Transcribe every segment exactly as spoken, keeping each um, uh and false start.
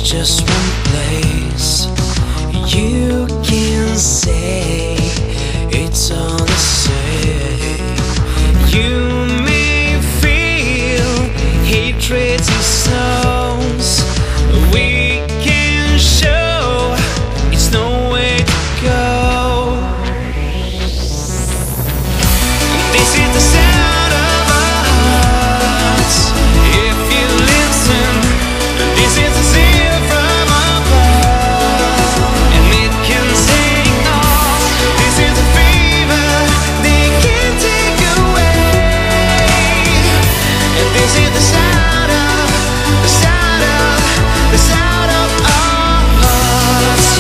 just one place you can say it's all the same. You may feel hatred in souls, we can show it's no way to go. This is the sound of our hearts. If you listen, this is the seal from above, and it can say all. This is a fever they can't take away, and this is the sound of, the sound of, the sound of our hearts.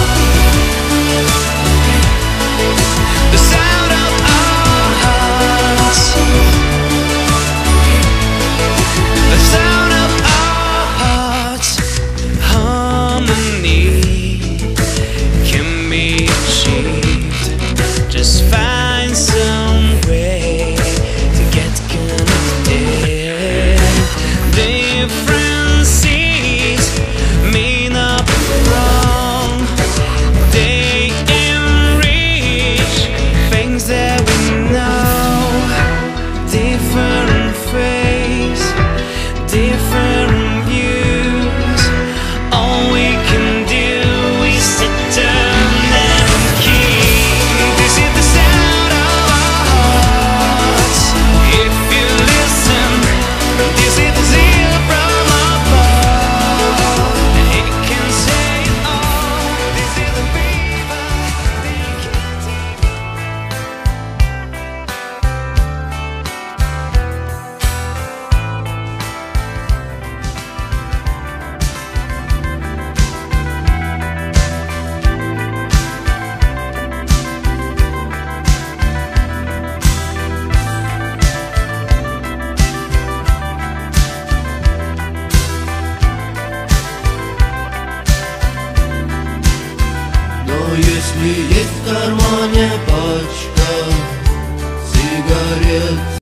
The sound of our hearts. The sound of our hearts. Harmony can be achieved. Just find some way to get connected. Differences may not be wrong. They enrich things that we know. Different faiths, different views. All we can do is to turn and keep. This is the sound of our hearts. If you listen, this is the zeal from above, and it can say it all. This is the fever they can't take. Но если есть в кармане пачка сигарет,